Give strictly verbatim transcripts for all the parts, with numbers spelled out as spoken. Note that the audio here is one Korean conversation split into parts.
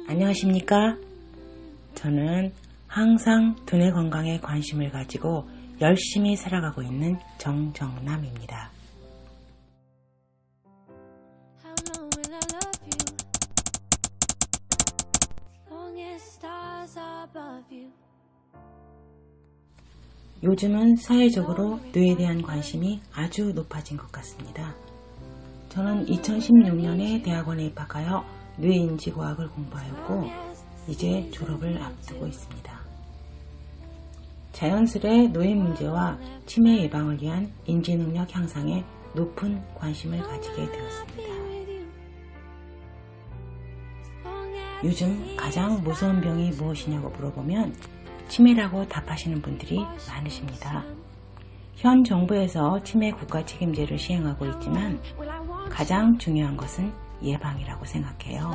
안녕하십니까? 저는 항상 두뇌 건강에 관심을 가지고 열심히 살아가고 있는 정정남입니다. 요즘은 사회적으로 뇌에 대한 관심이 아주 높아진 것 같습니다. 저는 이천십육 년에 대학원에 입학하여 뇌인지과학을 공부하였고 이제 졸업을 앞두고 있습니다. 자연스레 노인 문제와 치매 예방을 위한 인지능력 향상에 높은 관심을 가지게 되었습니다. 요즘 가장 무서운 병이 무엇이냐고 물어보면 치매라고 답하시는 분들이 많으십니다. 현 정부에서 치매 국가 책임제를 시행하고 있지만 가장 중요한 것은 예방이라고 생각해요.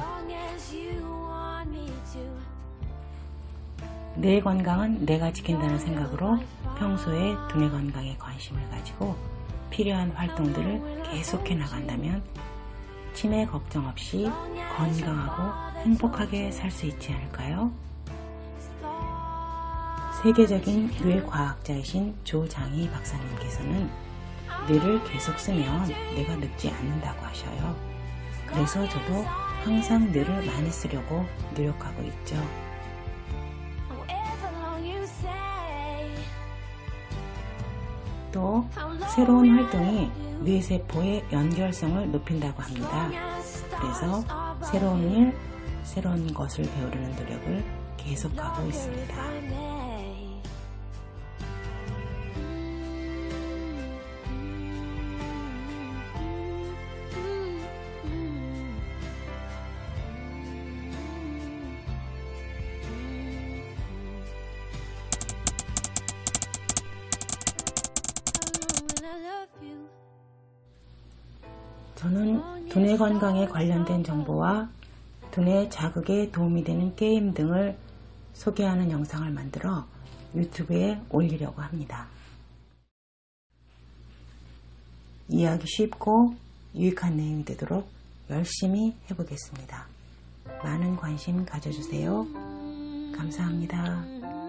뇌 건강은 내가 지킨다는 생각으로 평소에 두뇌 건강에 관심을 가지고 필요한 활동들을 계속해 나간다면 치매 걱정 없이 건강하고 행복하게 살 수 있지 않을까요? 세계적인 뇌 과학자이신 조장희 박사님께서는 뇌를 계속 쓰면 뇌가 늙지 않는다고 하셔요. 그래서 저도 항상 뇌를 많이 쓰려고 노력하고 있죠. 또 새로운 활동이 뇌세포의 연결성을 높인다고 합니다. 그래서 새로운 일, 새로운 것을 배우려는 노력을 계속하고 있습니다. 저는 두뇌 건강에 관련된 정보와 두뇌 자극에 도움이 되는 게임 등을 소개하는 영상을 만들어 유튜브에 올리려고 합니다. 이해하기 쉽고 유익한 내용이 되도록 열심히 해보겠습니다. 많은 관심 가져주세요. 감사합니다.